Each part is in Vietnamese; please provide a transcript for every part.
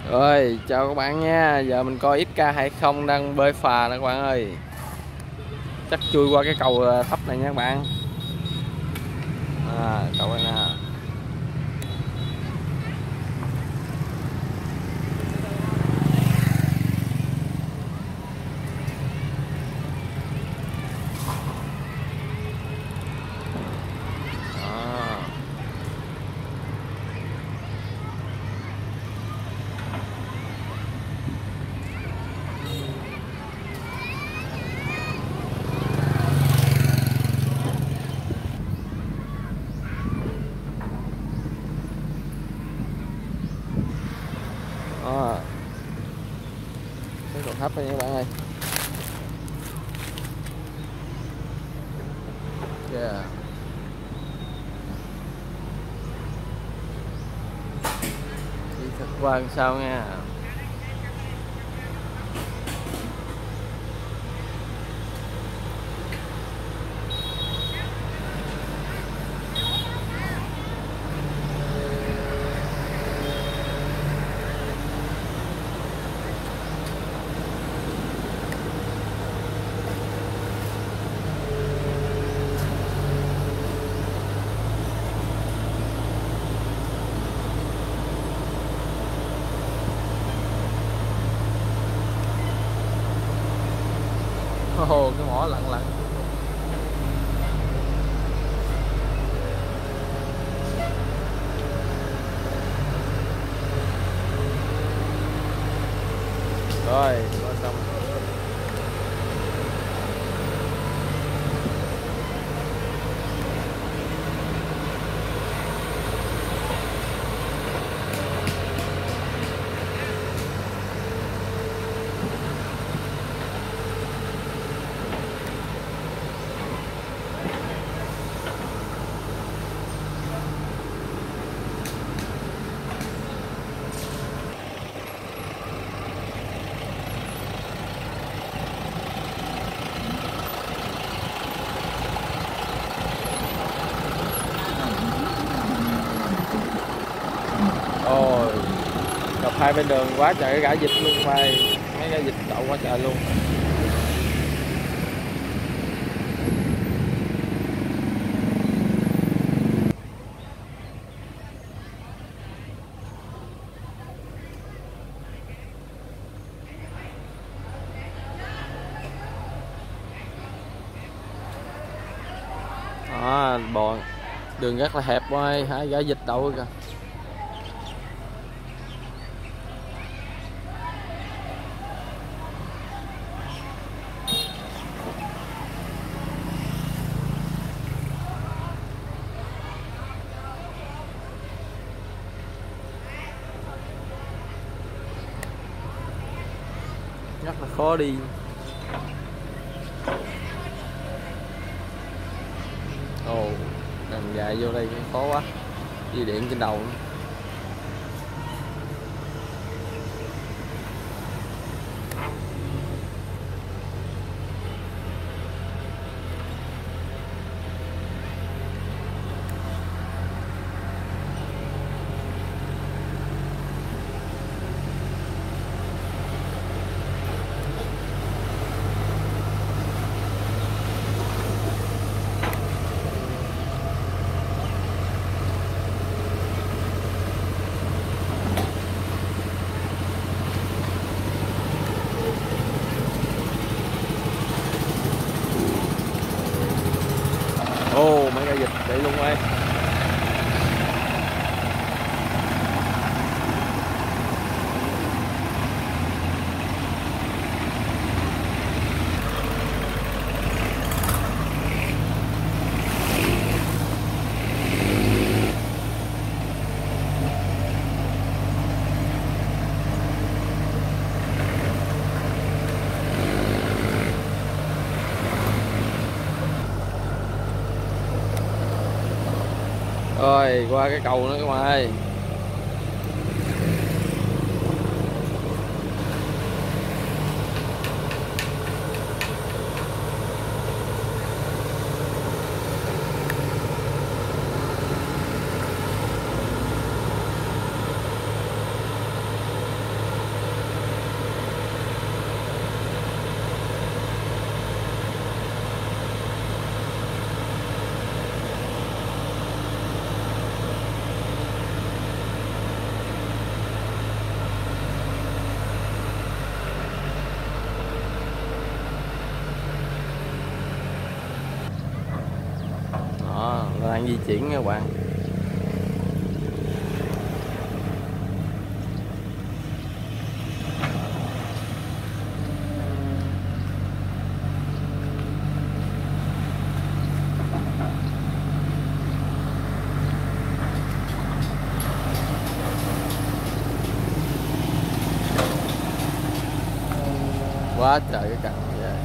Rồi, chào các bạn nha. Giờ mình coi XK20 đang bơi phà nè các bạn ơi. Chắc chui qua cái cầu thấp này nha các bạn. Cầu này nè. Đó. Đó. Cái cầu thấp này nha các bạn ơi. Yeah. Đi thật qua làm sao nha. Cái mỏ lặn lặn. Rồi, qua xong. Ôi, gặp hai bên đường quá trời cái gã vịt luôn mày. Mấy cái vịt đậu quá trời luôn. Bọn đường rất là hẹp quá, hai gã vịt đậu kìa. Rất là khó đi. Ồ, đường dài vô đây khó quá. Dây điện trên đầu nữa. Ồ, mấy cái vịt chạy luôn ơi. Rồi, qua cái cầu nữa các bạn ơi. đang di chuyển các bạn. Quá trời cái cạnh vậy.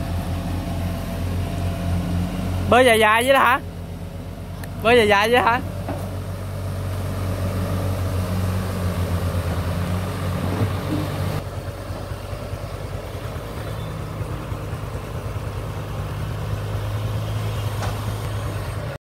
Bơi dài dài vậy đó hả? Bơi dài dài vậy hả?